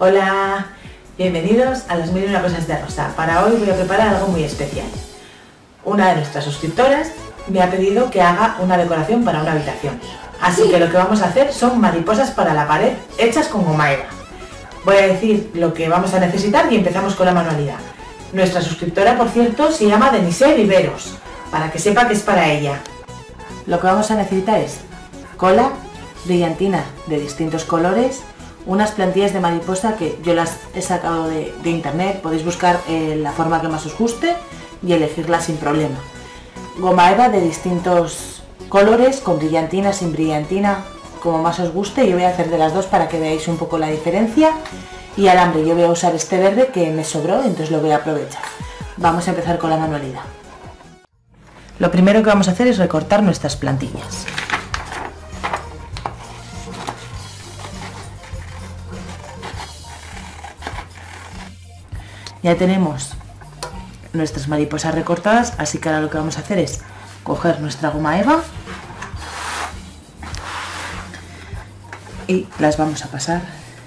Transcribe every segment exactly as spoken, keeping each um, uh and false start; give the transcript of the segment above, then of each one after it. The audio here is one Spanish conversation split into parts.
Hola, bienvenidos a las mil y una cosas de Rosa. Para hoy voy a preparar algo muy especial. Una de nuestras suscriptoras me ha pedido que haga una decoración para una habitación. Así que lo que vamos a hacer son mariposas para la pared hechas con goma eva. Voy a decir lo que vamos a necesitar y empezamos con la manualidad. Nuestra suscriptora, por cierto, se llama Denise Viveros, para que sepa que es para ella. Lo que vamos a necesitar es cola, brillantina de distintos colores, unas plantillas de mariposa que yo las he sacado de, de internet, podéis buscar eh, la forma que más os guste y elegirla sin problema. Goma eva de distintos colores, con brillantina, sin brillantina, como más os guste. Yo voy a hacer de las dos para que veáis un poco la diferencia. Y alambre, yo voy a usar este verde que me sobró, entonces lo voy a aprovechar. Vamos a empezar con la manualidad. Lo primero que vamos a hacer es recortar nuestras plantillas. Ya tenemos nuestras mariposas recortadas, así que ahora lo que vamos a hacer es coger nuestra goma eva y las vamos a pasar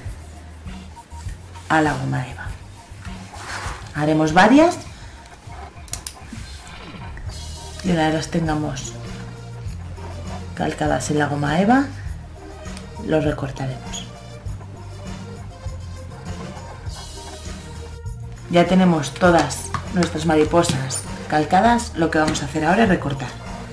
a la goma eva. Haremos varias y una vez las tengamos calcadas en la goma eva, los recortaremos. Ya tenemos todas nuestras mariposas calcadas, lo que vamos a hacer ahora es recortar.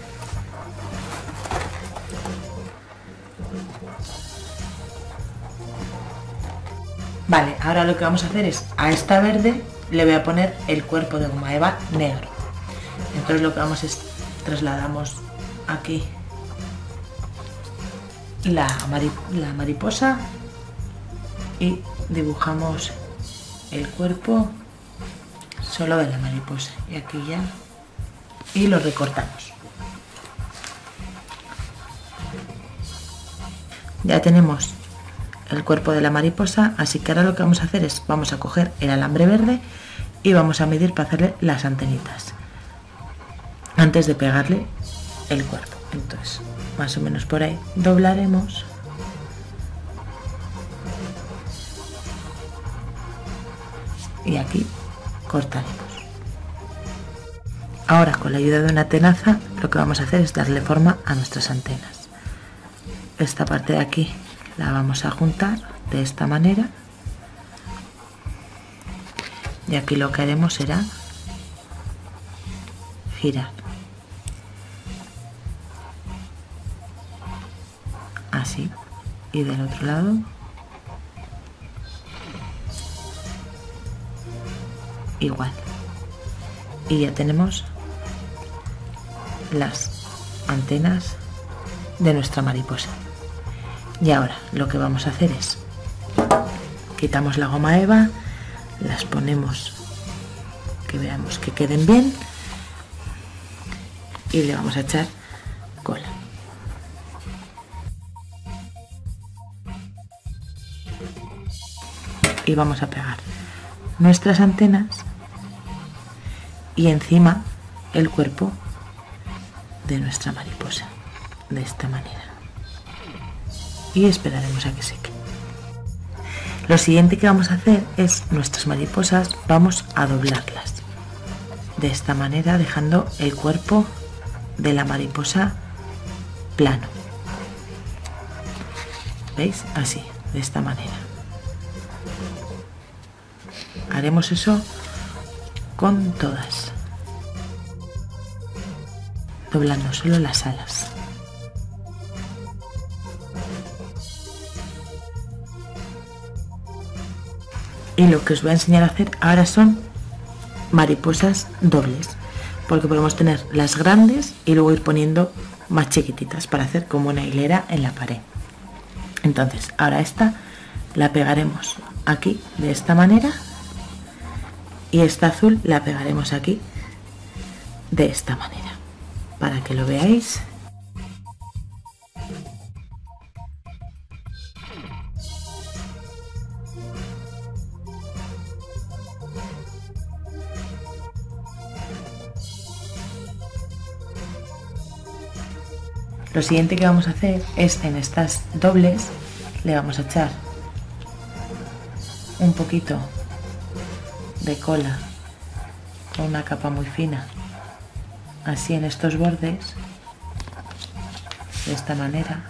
Vale, ahora lo que vamos a hacer es, a esta verde le voy a poner el cuerpo de goma eva negro. Entonces lo que vamos es, trasladamos aquí la, mari la mariposa y dibujamos el cuerpo solo de la mariposa, y aquí ya, y lo recortamos. Ya tenemos el cuerpo de la mariposa, así que ahora lo que vamos a hacer es, vamos a coger el alambre verde y vamos a medir para hacerle las antenitas antes de pegarle el cuerpo. Entonces, más o menos por ahí doblaremos y aquí cortaremos. Ahora, con la ayuda de una tenaza, lo que vamos a hacer es darle forma a nuestras antenas. Esta parte de aquí la vamos a juntar de esta manera y aquí lo que haremos será girar así, y del otro lado igual, y ya tenemos las antenas de nuestra mariposa. Y ahora lo que vamos a hacer es, quitamos la goma eva, las ponemos que veamos que queden bien y le vamos a echar cola. Y vamos a pegar nuestras antenas y encima el cuerpo de nuestra mariposa, de esta manera. Y esperaremos a que seque. Lo siguiente que vamos a hacer es, nuestras mariposas vamos a doblarlas de esta manera, dejando el cuerpo de la mariposa plano. ¿Veis? Así, de esta manera. Haremos eso con todas, doblando solo las alas. Y lo que os voy a enseñar a hacer ahora son mariposas dobles, porque podemos tener las grandes y luego ir poniendo más chiquititas para hacer como una hilera en la pared. Entonces ahora esta la pegaremos aquí de esta manera y esta azul la pegaremos aquí de esta manera, para que lo veáis. Lo siguiente que vamos a hacer es, en estas dobles le vamos a echar un poquito de cola con una capa muy fina, así en estos bordes, de esta manera.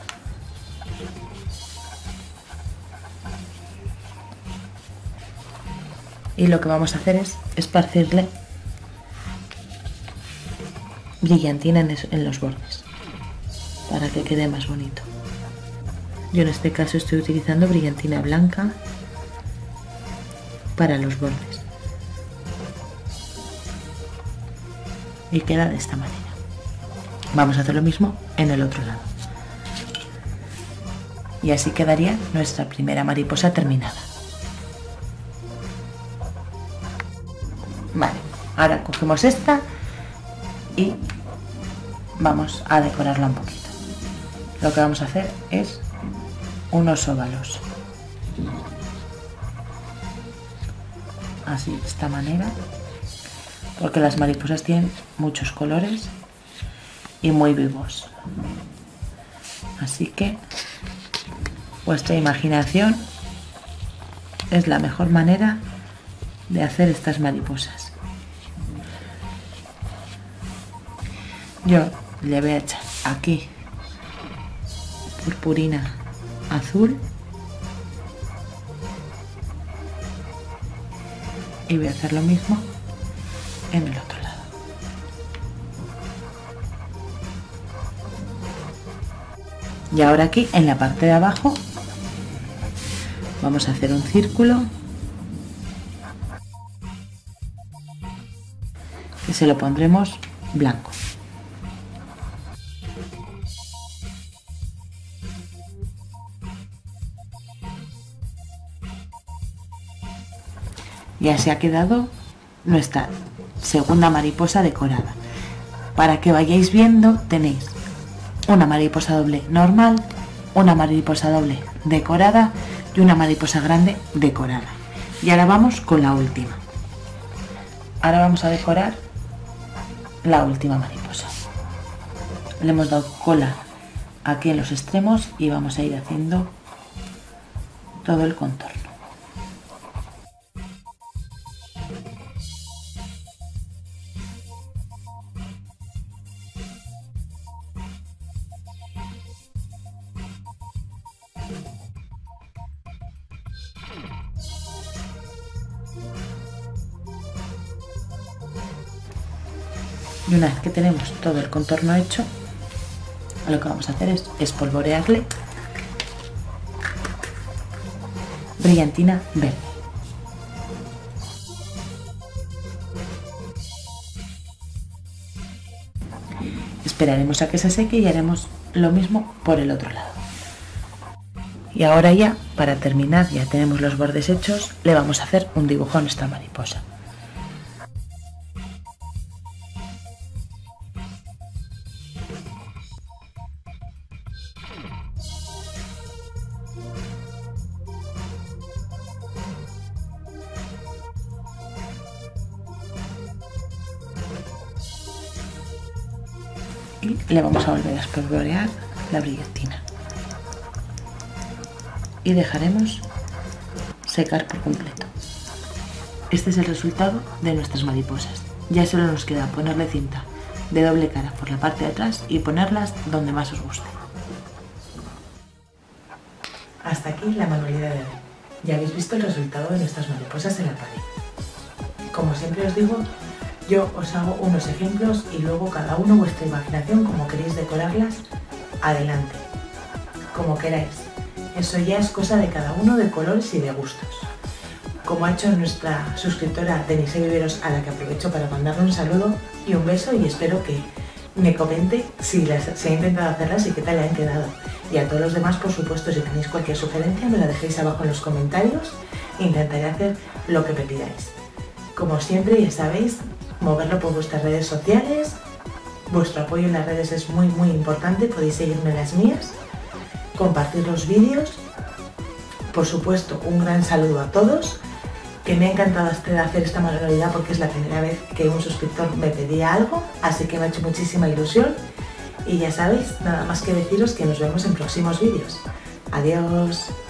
Y lo que vamos a hacer es esparcirle brillantina en, en los bordes para que quede más bonito. Yo en este caso estoy utilizando brillantina blanca para los bordes y queda de esta manera. Vamos a hacer lo mismo en el otro lado y así quedaría nuestra primera mariposa terminada. Vale, ahora cogemos esta y vamos a decorarla un poquito. Lo que vamos a hacer es unos óvalos, así de esta manera, porque las mariposas tienen muchos colores y muy vivos, así que vuestra imaginación es la mejor manera de hacer estas mariposas. Yo le voy a echar aquí purpurina azul y voy a hacer lo mismo en el otro lado. Y ahora aquí en la parte de abajo vamos a hacer un círculo que se lo pondremos blanco. Y así ha quedado nuestra segunda mariposa decorada. Para que vayáis viendo, tenéis una mariposa doble normal, una mariposa doble decorada y una mariposa grande decorada. Y ahora vamos con la última. Ahora vamos a decorar la última mariposa. Le hemos dado cola aquí en los extremos y vamos a ir haciendo todo el contorno. Y una vez que tenemos todo el contorno hecho, lo que vamos a hacer es espolvorearle brillantina verde. Esperaremos a que se seque y haremos lo mismo por el otro lado. Y ahora ya, para terminar, ya tenemos los bordes hechos, le vamos a hacer un dibujo a nuestra mariposa. Y le vamos a volver a espolvorear la brillantina y dejaremos secar por completo. Este es el resultado de nuestras mariposas. Ya solo nos queda ponerle cinta de doble cara por la parte de atrás y ponerlas donde más os guste. Hasta aquí la manualidad de hoy. Ya habéis visto el resultado de nuestras mariposas en la pared. Como siempre os digo, yo os hago unos ejemplos y luego cada uno vuestra imaginación, como queréis decorarlas, adelante, como queráis. Eso ya es cosa de cada uno, de colores y de gustos. Como ha hecho nuestra suscriptora Denise Viveros, a la que aprovecho para mandarle un saludo y un beso, y espero que me comente si, las, si ha intentado hacerlas y qué tal le han quedado. Y a todos los demás, por supuesto, si tenéis cualquier sugerencia, me la dejéis abajo en los comentarios e intentaré hacer lo que me pidáis. Como siempre, ya sabéis, moverlo por vuestras redes sociales. Vuestro apoyo en las redes es muy muy importante, podéis seguirme en las mías, compartir los vídeos. Por supuesto, un gran saludo a todos, que me ha encantado hacer esta manualidad porque es la primera vez que un suscriptor me pedía algo, así que me ha hecho muchísima ilusión. Y ya sabéis, nada más que deciros que nos vemos en próximos vídeos. Adiós.